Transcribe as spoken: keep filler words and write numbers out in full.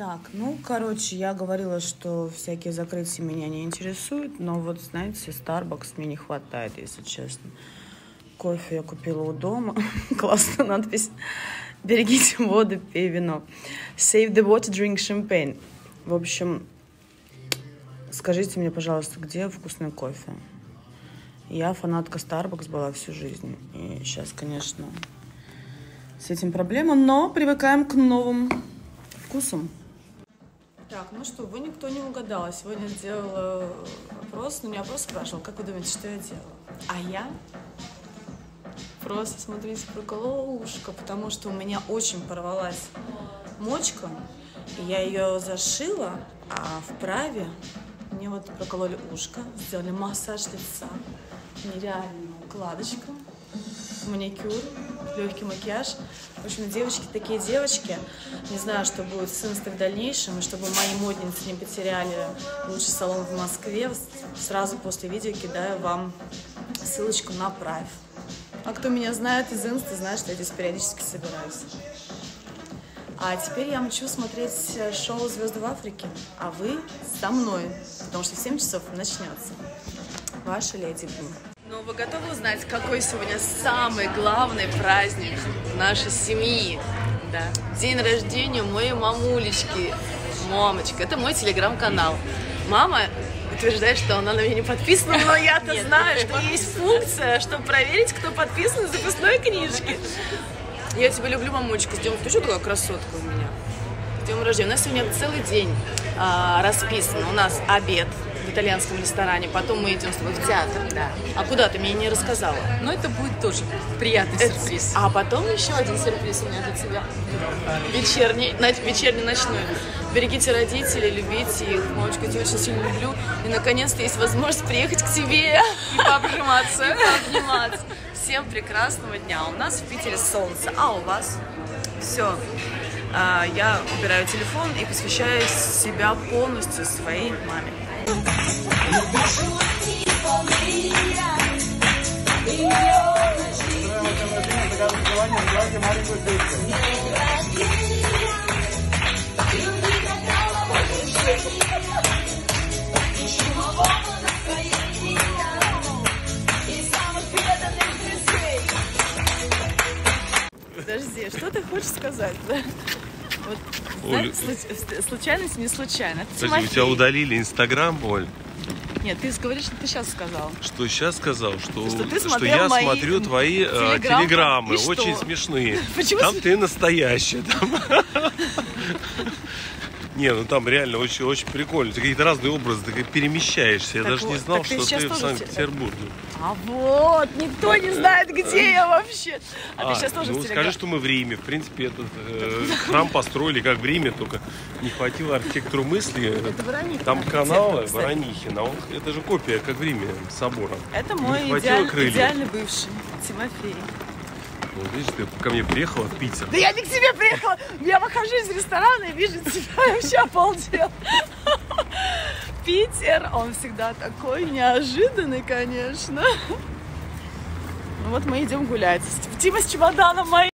Так, ну, короче, я говорила, что всякие закрытия меня не интересуют, но вот, знаете, Starbucks мне не хватает, если честно. Кофе я купила у дома. Классная надпись. Берегите воду, пей вино. Save the water, drink champagne. В общем, скажите мне, пожалуйста, где вкусный кофе? Я фанатка Starbucks была всю жизнь. И сейчас, конечно, с этим проблема, но привыкаем к новым вкусам. Так, ну что, вы никто не угадал. Сегодня делала опрос, но не опрос спрашивал, как вы думаете, что я делала? А я просто, смотрите, проколола ушко, потому что у меня очень порвалась мочка, и я ее зашила, а вправе мне вот прокололи ушко, сделали массаж лица, нереальная укладочка, маникюр, легкий макияж. В общем, девочки такие девочки. Не знаю, что будет с инстой в дальнейшем, и чтобы мои модницы не потеряли лучший салон в Москве, сразу после видео кидаю вам ссылочку на прайв. А кто меня знает из инсты, знает, что я здесь периодически собираюсь. А теперь я мчу смотреть шоу «Звезды в Африке», а вы со мной, потому что в семь часов начнется. Ваша Леди Бу. Ну, вы готовы узнать, какой сегодня самый главный праздник нашей семьи? Да. День рождения моей мамулечки. Мамочка, это мой телеграм-канал. Мама утверждает, что она на меня не подписана, но я-то знаю, что есть функция, чтобы проверить, кто подписан в записной книжке. Я тебя люблю, мамулечка. С днем... Ты что такая красотка у меня? С днем рождения. У нас сегодня целый день а, расписан. У нас обед в итальянском ресторане, потом мы идем с тобой в театр. Да. А куда ты мне не рассказала? Но это будет тоже приятный это... сюрприз. А потом еще один сюрприз у меня для тебя. Вечерний, вечерний ночной. Берегите родителей, любите их. Мамочка, я тебя очень сильно люблю. И наконец-то есть возможность приехать к тебе и пообжиматься. И пообниматься. Всем прекрасного дня. У нас в Питере солнце, а у вас? Все. Я убираю телефон и посвящаю себя полностью своей маме. Подожди, что ты хочешь сказать, да? Вот, Оль, знаешь, случайность не случайно. Подожди, у тебя удалили Инстаграм, Оль? Нет, ты говоришь, что ты сейчас сказал. Что сейчас сказал? Что, что, ты что я мои смотрю твои телеграм, телеграммы, очень что? смешные. Почему там см... ты настоящая. Там... Не, ну там реально очень, очень прикольно. Ты какие-то разные образы, ты перемещаешься. Я так даже вот, не знал, что ты, ты в Санкт-Петербурге. А вот, никто не знает, где я вообще. А, а ты сейчас тоже ну, в Телеграме. Скажи, что мы в Риме. В принципе, этот э, храм построили как в Риме, только не хватило архитектуру мысли. Это Воронихина. Там каналы Воронихина. Это же копия, как в Риме, собора. Это мой идеаль, идеальный бывший, Тимофей. Вот видишь, ты ко мне приехала в Питер. Да я не к тебе приехала. Я выхожу из ресторана и вижу тебя, и вообще обалдел. Питер, он всегда такой неожиданный, конечно. Ну вот мы идем гулять. Тима с чемоданом моим.